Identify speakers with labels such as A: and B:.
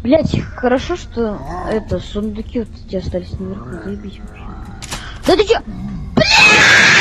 A: Блять, хорошо, что это сундуки вот эти остались наверху, заебись вообще. Да ты чё? Блядь!